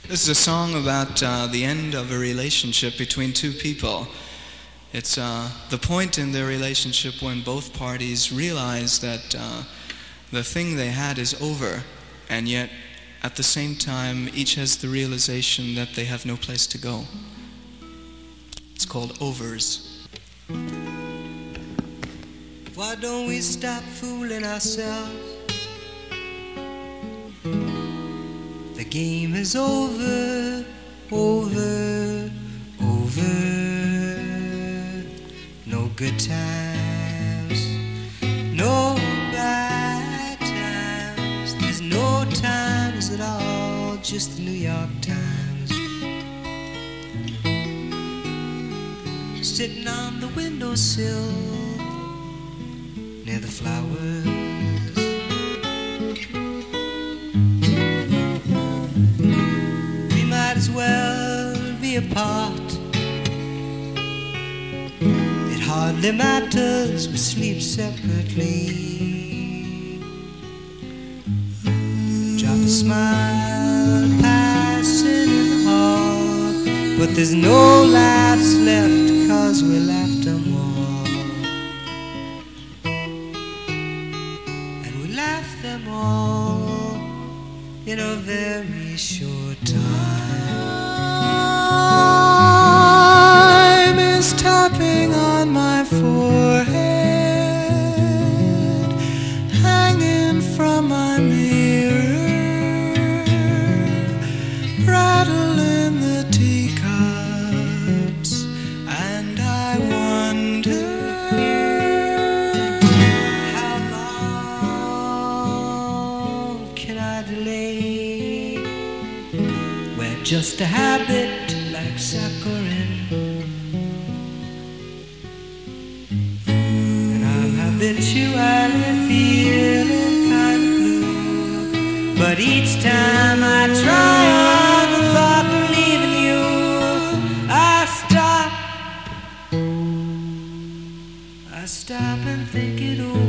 This is a song about the end of a relationship between two people. It's the point in their relationship when both parties realize that the thing they had is over, and yet at the same time each has the realization that they have no place to go. It's called Overs. Why don't we stop fooling ourselves? The game is over, over, over. No good times, no bad times. There's no times at all, just the New York Times. Sitting on the windowsill near the flowers. We might as well be apart. It hardly matters, we sleep separately. Drop a smile passing in the hall, but there's no laughs left, 'cause we laughed them all. And we laughed them all in a very short time is tapping on my forehead, hanging from my mirror, rattling the teacups, and I wonder how long can I delay? We're just a habit like saccharin, and I'm habitually feeling kind of blue. But each time I try on the thought of leaving you, I stop and think it over.